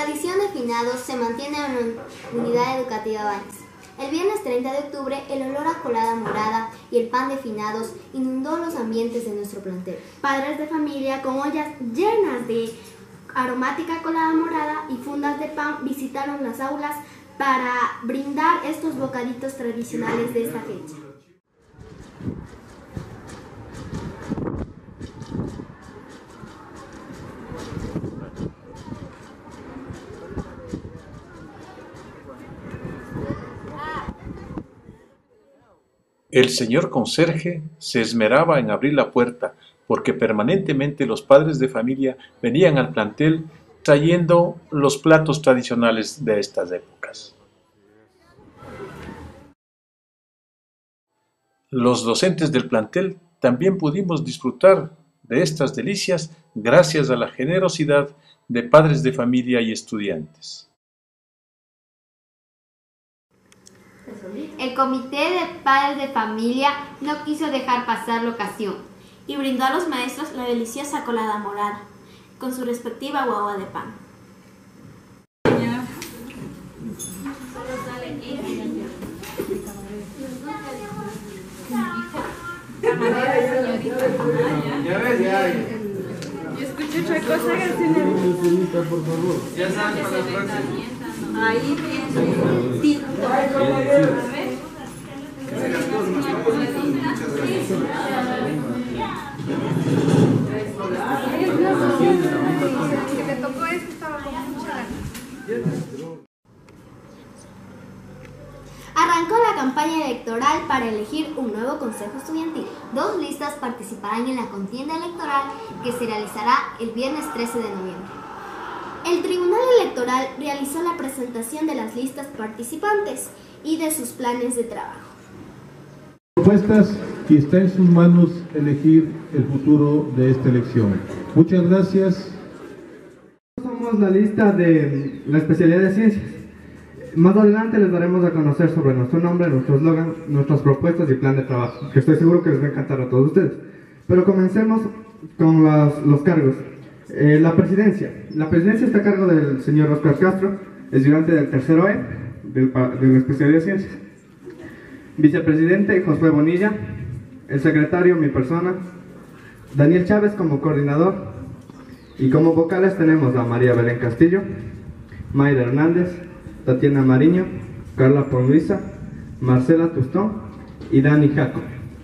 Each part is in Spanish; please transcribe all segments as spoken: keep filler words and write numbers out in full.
tradición de finados se mantiene en la Unidad Educativa Baños. El viernes treinta de octubre, el olor a colada morada y el pan de finados inundó los ambientes de nuestro plantel. Padres de familia con ollas llenas de aromática colada morada y fundas de pan visitaron las aulas para brindar estos bocaditos tradicionales de esta fecha. El señor conserje se esmeraba en abrir la puerta, porque permanentemente los padres de familia venían al plantel trayendo los platos tradicionales de estas épocas. Los docentes del plantel también pudimos disfrutar de estas delicias gracias a la generosidad de padres de familia y estudiantes. El comité de padres de familia no quiso dejar pasar la ocasión y brindó a los maestros la deliciosa colada morada, con su respectiva guagua de pan. Ya ves, ya. Yo escuché otra cosa que tiene. Por favor. Ya saben para la próxima. Ahí viene. Tito. A ver. Que me tocó eso, estaba con mucha ganas. Arrancó la campaña electoral para elegir un nuevo consejo estudiantil. Dos listas participarán en la contienda electoral que se realizará el viernes trece de noviembre. El Tribunal Electoral realizó la presentación de las listas participantes y de sus planes de trabajo. Propuestas y está en sus manos elegir el futuro de esta elección. Muchas gracias. Somos la lista de la especialidad de ciencias. Más adelante les daremos a conocer sobre nuestro nombre, nuestro eslogan, nuestras propuestas y plan de trabajo, que estoy seguro que les va a encantar a todos ustedes. Pero comencemos con los, los cargos. Eh, la presidencia. La presidencia está a cargo del señor Oscar Castro, estudiante del tercero E del, de la especialidad de ciencias. Vicepresidente Josué Bonilla, el secretario, mi persona, Daniel Chávez como coordinador, y como vocales tenemos a María Belén Castillo, Mayra Hernández, Tatiana Mariño, Carla Ponluisa, Marcela Tustón y Dani Jaco.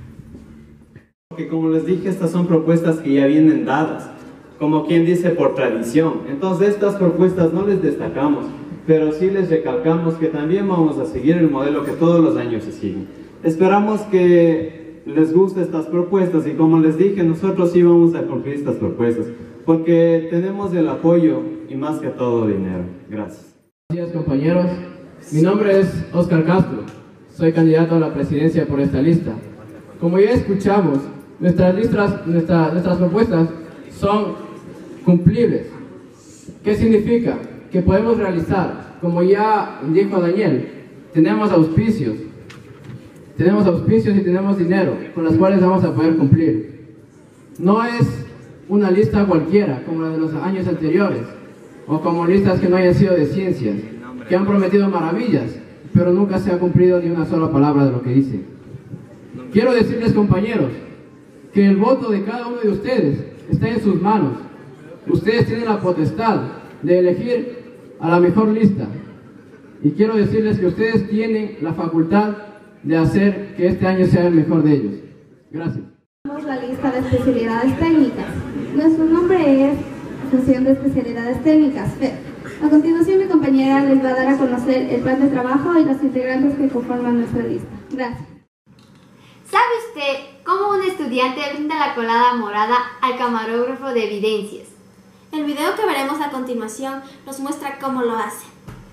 Que como les dije, estas son propuestas que ya vienen dadas, como quien dice por tradición. Entonces estas propuestas no les destacamos, pero sí les recalcamos que también vamos a seguir el modelo que todos los años se sigue. Esperamos que les guste estas propuestas y como les dije, nosotros sí vamos a cumplir estas propuestas, porque tenemos el apoyo y más que todo dinero. Gracias. Buenos días, compañeros. Mi nombre es Oscar Castro. Soy candidato a la presidencia por esta lista. Como ya escuchamos, nuestras, listas, nuestra, nuestras propuestas son cumplibles. ¿Qué significa? Que podemos realizar, como ya dijo Daniel, tenemos auspicios, tenemos auspicios y tenemos dinero con los cuales vamos a poder cumplir. No es una lista cualquiera como la de los años anteriores, o como listas que no hayan sido de ciencias, que han prometido maravillas, pero nunca se ha cumplido ni una sola palabra de lo que dicen. Quiero decirles, compañeros, que el voto de cada uno de ustedes está en sus manos. Ustedes tienen la potestad de elegir a la mejor lista. Y quiero decirles que ustedes tienen la facultad de hacer que este año sea el mejor de ellos. Gracias. Tenemos la lista de especialidades técnicas. Nuestro nombre es Fusión de Especialidades Técnicas, F E T. A continuación, mi compañera les va a dar a conocer el plan de trabajo y los integrantes que conforman nuestra lista. Gracias. ¿Sabe usted cómo un estudiante brinda la colada morada al camarógrafo de evidencias? El video que veremos a continuación nos muestra cómo lo hace.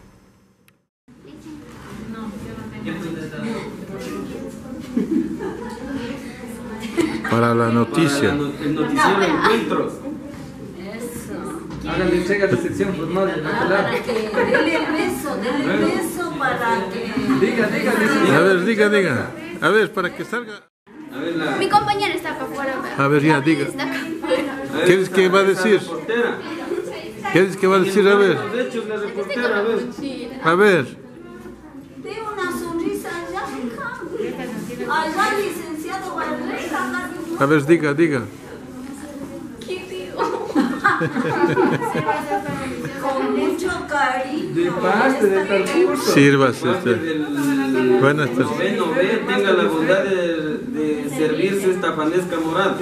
Para la noticia. El noticiero Encuentros. Eso. Háganle entrega de sección formal de la palabra. Para que dele el beso, dele el beso para que... Diga, diga, diga. A ver, diga, diga. A ver, para que salga. A ver, la... Mi compañera está para afuera. A ver, ya, diga. ¿Qué es que va a decir? ¿Qué es que va a decir? A ver. A ver. De una sonrisa allá, allá, licenciado Barrera. A ver, diga, diga. ¿Qué digo? Con mucho cariño. De parte de percurso. Sírvase usted. Buenas tardes. Noveno B, tenga la bondad de, de servirse esta fanesca morada.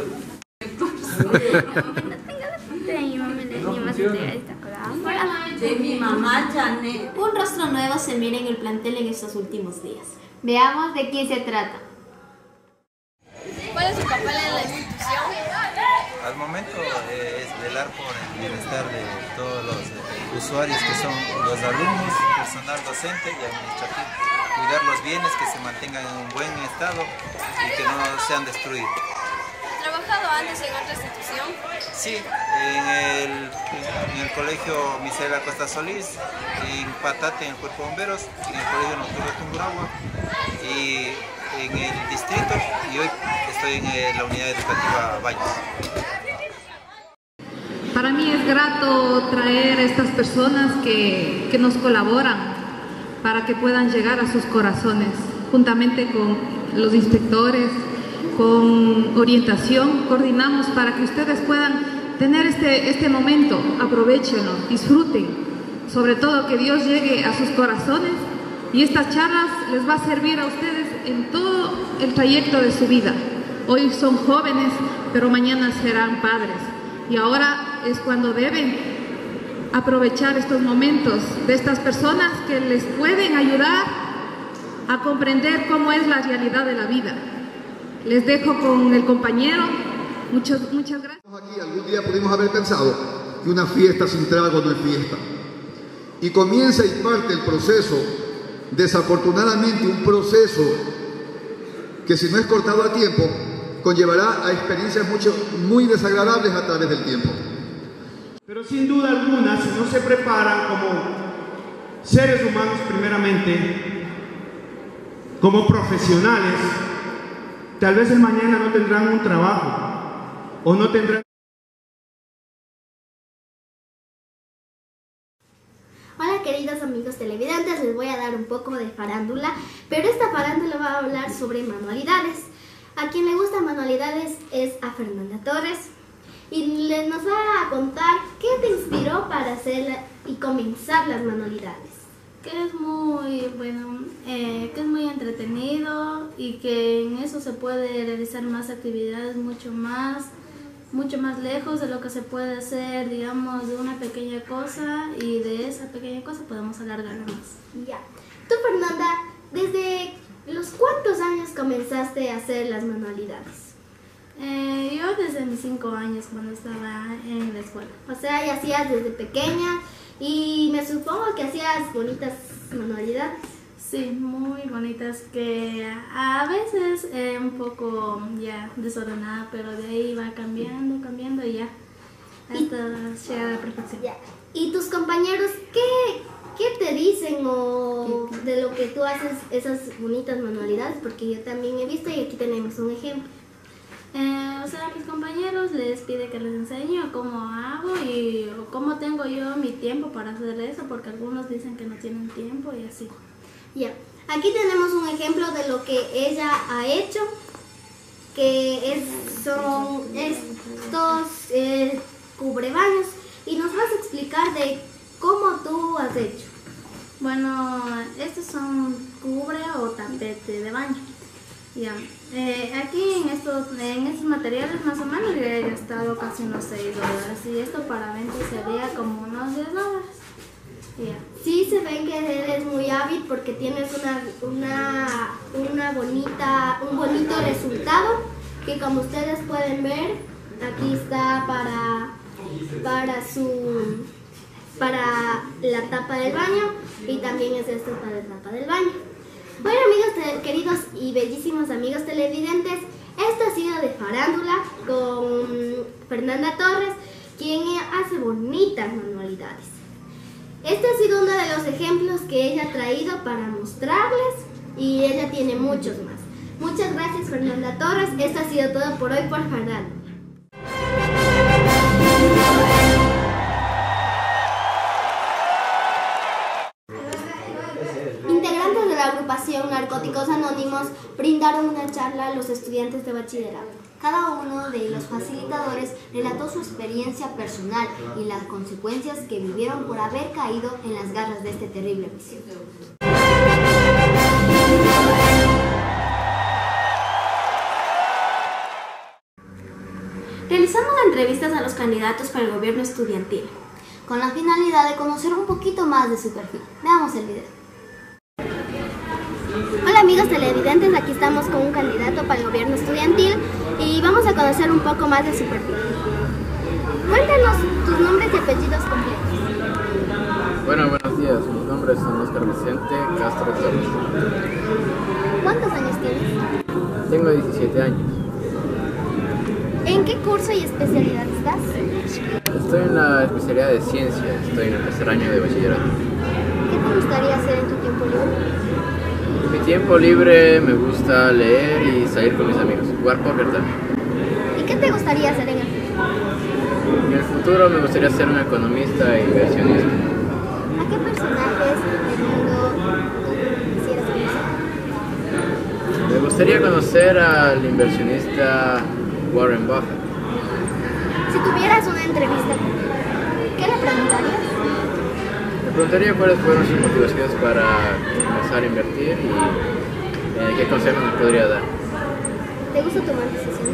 De mi mamá Janet. Un rostro nuevo se mira en el plantel en estos últimos días. Veamos de quién se trata. ¿Cuál es su papel en la institución? Al momento eh, es velar por el bienestar de todos los eh, usuarios que son los alumnos, personal docente y administrativo. Cuidar los bienes, que se mantengan en un buen estado y que no sean destruidos. ¿Ha trabajado antes en otra institución? Sí, en el, en el colegio Misael Acosta Solís, en Patate en el Cuerpo de Bomberos, en el colegio Nocturno Tungurahua y en el distrito, y hoy estoy en eh, la unidad educativa Valles. Para mí es grato traer a estas personas que, que nos colaboran para que puedan llegar a sus corazones, juntamente con los inspectores, con orientación, coordinamos para que ustedes puedan tener este, este momento, aprovechenlo, disfruten, sobre todo que Dios llegue a sus corazones y estas charlas les va a servir a ustedes en todo el trayecto de su vida. Hoy son jóvenes, pero mañana serán padres y ahora es cuando deben aprovechar estos momentos de estas personas que les pueden ayudar a comprender cómo es la realidad de la vida. Les dejo con el compañero. Muchas, muchas gracias. Aquí algún día pudimos haber pensado que una fiesta sin trago no es fiesta. Y comienza y parte el proceso, desafortunadamente un proceso que si no es cortado a tiempo, conllevará a experiencias mucho, muy desagradables a través del tiempo. Pero sin duda alguna, si no se preparan como seres humanos primeramente, como profesionales, tal vez el mañana no tendrán un trabajo o no tendrán... Hola queridos amigos televidentes, les voy a dar un poco de farándula, pero esta farándula va a hablar sobre manualidades. A quien le gustan manualidades es a Fernanda Torres y le, nos va a contar qué te inspiró para hacer y comenzar las manualidades. Que es muy bueno, eh, que es muy entretenido y que en eso se puede realizar más actividades mucho más, mucho más lejos de lo que se puede hacer, digamos, de una pequeña cosa, y de esa pequeña cosa podemos alargar más. Ya. Tú, Fernanda, ¿desde los cuántos años comenzaste a hacer las manualidades? Eh, yo desde mis cinco años cuando estaba en la escuela. O sea, ya hacías desde pequeña. Y me supongo que hacías bonitas manualidades. Sí, muy bonitas, que a veces eh, un poco ya desordenada, pero de ahí va cambiando, cambiando y ya hasta llegar a la perfección. Ya. ¿Y tus compañeros qué, qué te dicen o de lo que tú haces esas bonitas manualidades? Porque yo también he visto y aquí tenemos un ejemplo. Eh, o sea, a mis compañeros les pide que les enseñe cómo hago y o cómo tengo yo mi tiempo para hacer eso, porque algunos dicen que no tienen tiempo y así. Ya, aquí tenemos un ejemplo de lo que ella ha hecho, que es, son estos eh, cubrebaños, y nos vas a explicar de cómo tú has hecho. Bueno, estos son cubre o tapete de baño. Ya, eh, aquí en estos, en estos materiales más o menos yo he gastado casi unos seis dólares y esto para venta sería como unos diez dólares. Yeah. Sí, se ven que eres muy hábil porque tienes una, una, una bonita, un bonito resultado que, como ustedes pueden ver, aquí está para, para, su, para la tapa del baño, y también es esto para la tapa del baño. Bueno, amigos queridos y bellísimos amigos televidentes, esto ha sido de Farándula con Fernanda Torres, quien hace bonitas manualidades. Este ha sido uno de los ejemplos que ella ha traído para mostrarles, y ella tiene muchos más. Muchas gracias, Fernanda Torres. Esto ha sido todo por hoy por Farándula. los estudiantes de bachillerato. Cada uno de los facilitadores relató su experiencia personal y las consecuencias que vivieron por haber caído en las garras de este terrible vicio. Realizamos entrevistas a los candidatos para el gobierno estudiantil, con la finalidad de conocer un poquito más de su perfil. Veamos el video. Hola amigos televidentes, aquí estamos con un candidato para el gobierno estudiantil y vamos a conocer un poco más de su perfil. Cuéntanos tus nombres y apellidos completos. Bueno, buenos días. Mis nombres son Oscar Vicente Castro Torres. ¿Cuántos años tienes? Tengo diecisiete años. ¿En qué curso y especialidad estás? Estoy en la especialidad de ciencia, estoy en el tercer año de bachillerato. ¿Qué te gustaría hacer en tu tiempo libre? En mi tiempo libre me gusta leer y salir con mis amigos, jugar póker también. ¿Y qué te gustaría hacer en el futuro? En el futuro me gustaría ser un economista e inversionista. ¿A qué personajes del mundo quisieras conocer? Me gustaría conocer al inversionista Warren Buffett. Si tuvieras una entrevista, ¿qué le preguntarías? Me preguntaría cuáles fueron sus motivaciones para comenzar a invertir y eh, qué consejos me podría dar. ¿Te gusta tomar decisiones?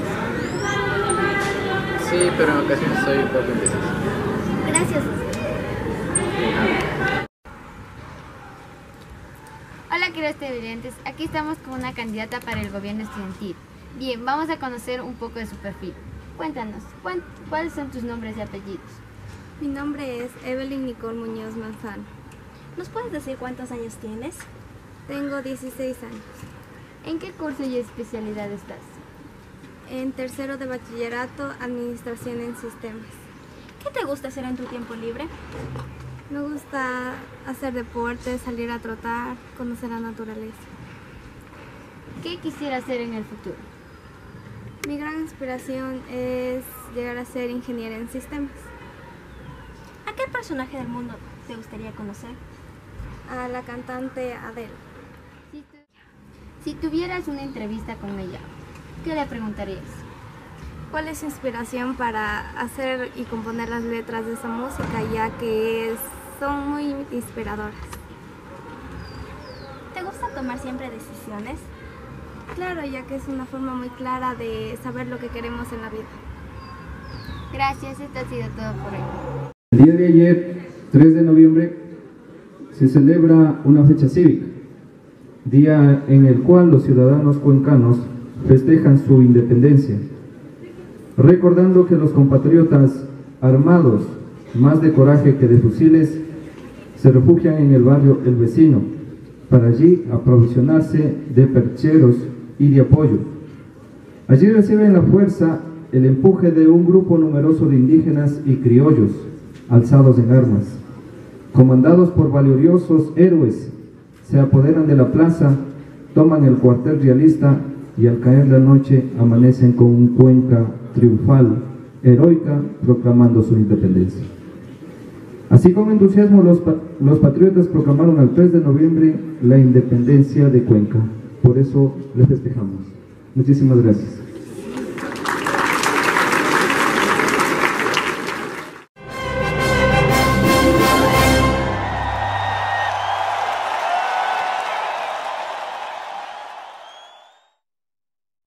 Sí, pero en ocasiones soy un poco indeciso. Gracias. Hola queridos televidentes, aquí estamos con una candidata para el gobierno estudiantil. Bien, vamos a conocer un poco de su perfil. Cuéntanos, ¿cuáles son tus nombres y apellidos? Mi nombre es Evelyn Nicole Muñoz Manzano. ¿Nos puedes decir cuántos años tienes? Tengo dieciséis años. ¿En qué curso y especialidad estás? En tercero de bachillerato, Administración en Sistemas. ¿Qué te gusta hacer en tu tiempo libre? Me gusta hacer deporte, salir a trotar, conocer la naturaleza. ¿Qué quisiera hacer en el futuro? Mi gran inspiración es llegar a ser ingeniera en sistemas. ¿A qué personaje del mundo te gustaría conocer? A la cantante Adele. Si, tu, si tuvieras una entrevista con ella, ¿qué le preguntarías? ¿Cuál es su inspiración para hacer y componer las letras de esa música, ya que es, son muy inspiradoras? ¿Te gusta tomar siempre decisiones? Claro, ya que es una forma muy clara de saber lo que queremos en la vida. Gracias, esto ha sido todo por hoy. El día de ayer, tres de noviembre, se celebra una fecha cívica, día en el cual los ciudadanos cuencanos festejan su independencia, recordando que los compatriotas armados, más de coraje que de fusiles, se refugian en el barrio El Vecino, para allí aprovisionarse de percheros y de apoyo. Allí reciben la fuerza, el empuje de un grupo numeroso de indígenas y criollos, alzados en armas. Comandados por valiosos héroes, se apoderan de la plaza, toman el cuartel realista y al caer la noche amanecen con un Cuenca triunfal, heroica, proclamando su independencia. Así con entusiasmo los, los patriotas proclamaron el tres de noviembre la independencia de Cuenca. Por eso les festejamos. Muchísimas gracias.